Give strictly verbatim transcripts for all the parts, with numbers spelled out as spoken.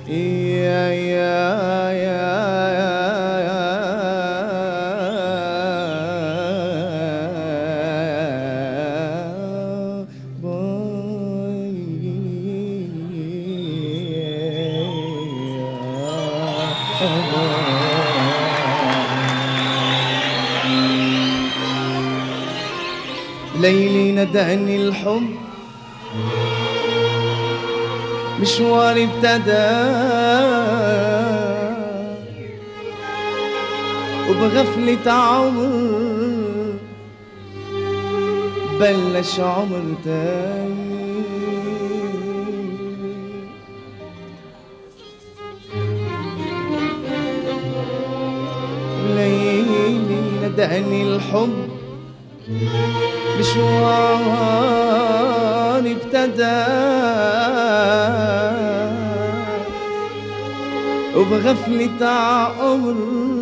يا يا يا ليلي ندعني الحب مشواري ابتدى وبغفلة عمر بلش عمر تاني. ليلي ندعني الحب مشواري ابتدى وبغفلة عمر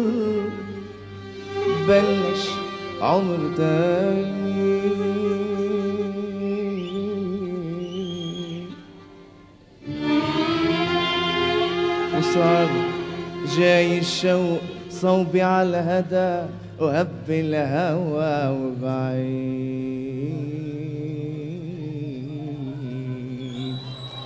بلش عمر تاني. وصار جاي الشوق صوبي على الهدى وهب الهوى وبعيد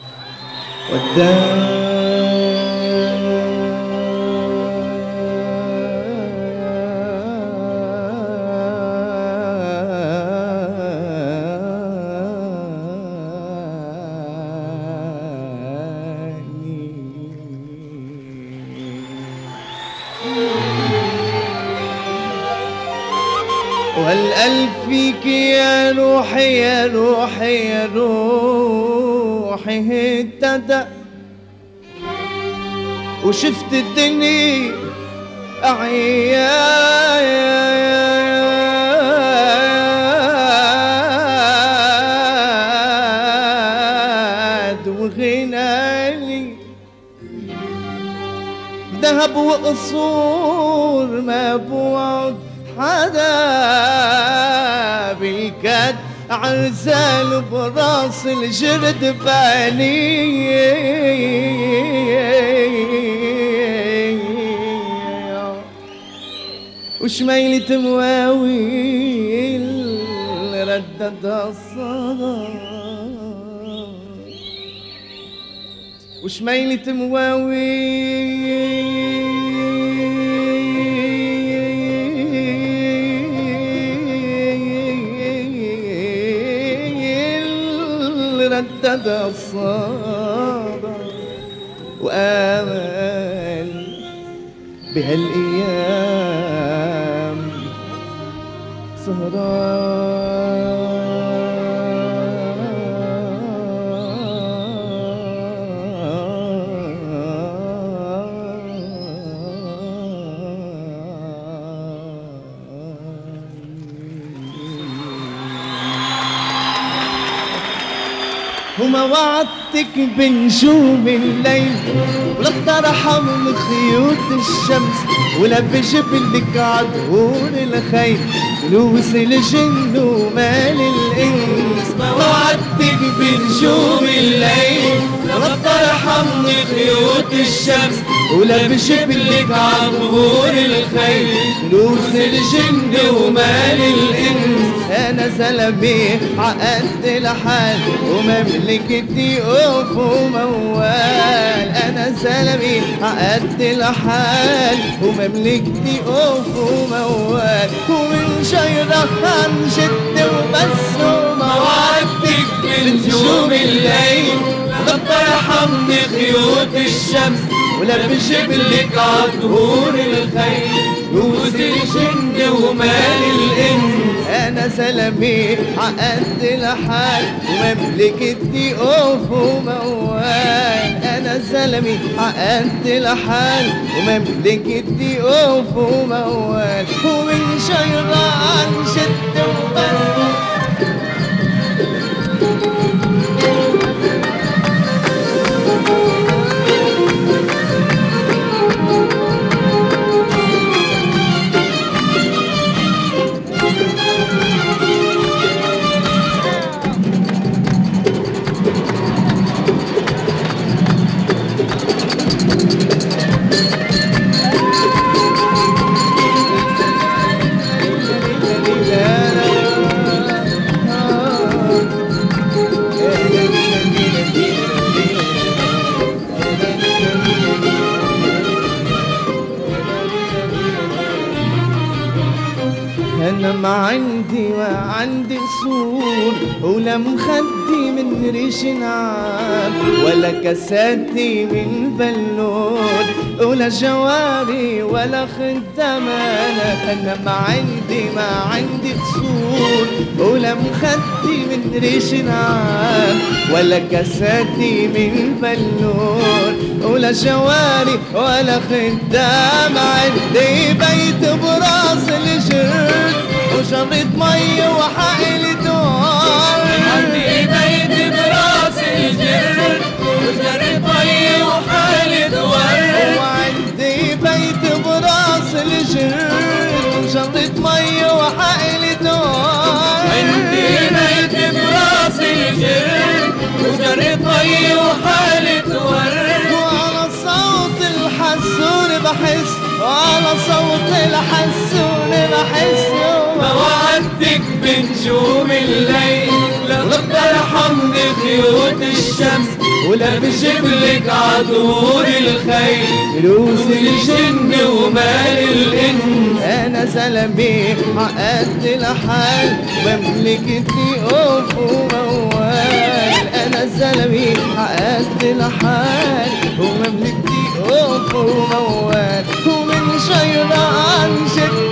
والقلب فيك يا روحي يا روحي يا روحي اهتدى وشفت الدنيا أعياد وغنالي ذهب وقصور ما بوعد حدا بالكد عرزال براس الجرد بالي وشميلة مواويل رددها الصدى وشميلة مواويل ردد الصدى وآمل بهالأيام سهران. وما وعدتك بنجوم الليل ولا بترحم من خيوط الشمس ولا بجبلك عدهور الخيل لوس الجن ومال الانس. ما وعدتك بنجوم الليل ولا بترحم من خيوط الشمس ولا بجبلك عدهور الخيل لوس الجن ومال الانس. انا زلمي عقدت الحال ومملكتي اوف وموال. انا زلمي عقدت الحال ومملكتي اوف وموال. ومن شجرة عن جد وبس وما وعدتك بنجوم الليل ولا بترحم خيوط الشمس ولا بجبلك عدهور الخيل لوس الجن ومال الانس. انا زلمي عقدت الحال ومملكتي اوف وموال. انا زلمي عقدت الحال ومملكتي اوف وموال. ومن شجرة عن جد وبس انا ما عندي وعندي قصور، ولا مخدي من ريش نعام، ولا كاساتي من بلون، ولا جواري ولا خدامانة. انا ما عندي ما عندي قصور، ولا مخدي من ريش نعام، ولا كاساتي من بلون، ولا جواري ولا خدام. عندي بيت براس الجرد وجرة مي وحائل دوار. عندي بيت براس الجرد وجرة مي وحائل دوار. وعندي بيت براس الجرد وجرة مي وحائل دوار. عندي بيت براس الجرد وجرة مي وحائل دوار. وعلى صوت الحسون بحس، وعلى صوت الحسون بحس. ما وعدتك بنجوم الليل، لا بترحمني خيوط الشمس، ولا بجيبلك عطور الخيل، فلوس الجن ومال الإنس. انا زلمي عقدت الحال ومملكتي اوف وموال. انا زلمي عقدت الحال ومملكتي اوف وموال. ومن شيرة عن شد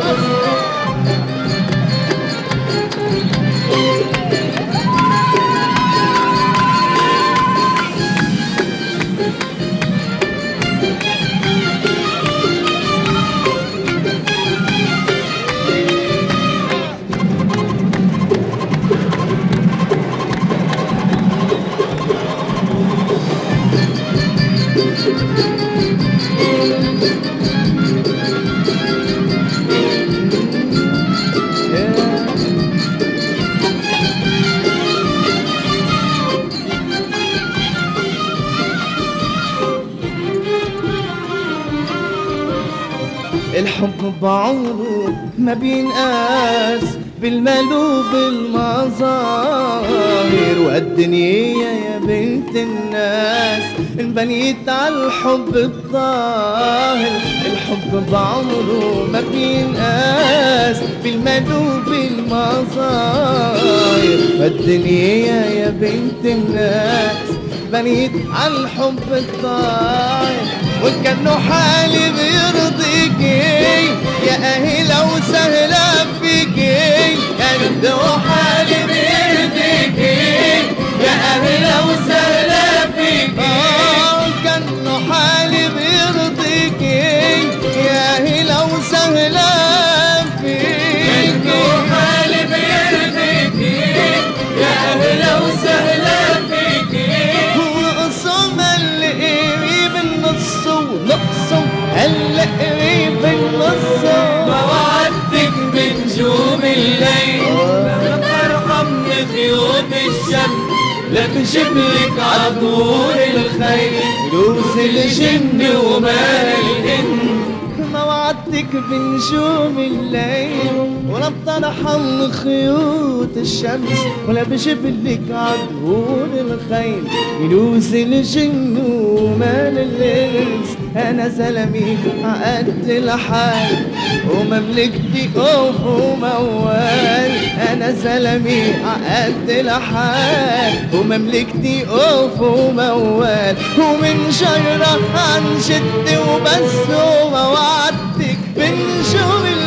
الحب بعمره ما بينقاس بالمال وبالمظاهر، والدنيا يا بنت الناس انبنيت على الحب الظاهر. الحب بعمره ما بينقاس بالمال وبالمظاهر، والدنيا يا بنت الناس بنيت على الحب الظاهر. وكانه حالي بيرضيكي يا اهلا وسهلا فيكي، كانه حالي بيرضيكي يا اهلا وسهلا فيكي. كانه حالي بيرضيكي يا اهلا وسهلا فيكي. كانه حالي بيرضيكي يا أهلا وسهلا فيكي. وقسم اللي بالنص ونقصه هلا قريب النص. ما وعدتك بنجوم الليل، لا بترحمني خيوط الشمس، لا بجيبلك عطور الخيل، فلوس الجن ومال الإنس. ما وعدتك بنجوم الليل، ولا بترحم خيوط الشمس، ولا بجيبلك عطور الخيل، فلوس الجن ومال الإنس. أنا زلمي عقدت الحال ومملكتي أوف وموال. أنا زلمي عقدت الحال ومملكتي أوف وموال. ومن شجرة عن شد وبس، وما وعدتك بنشوف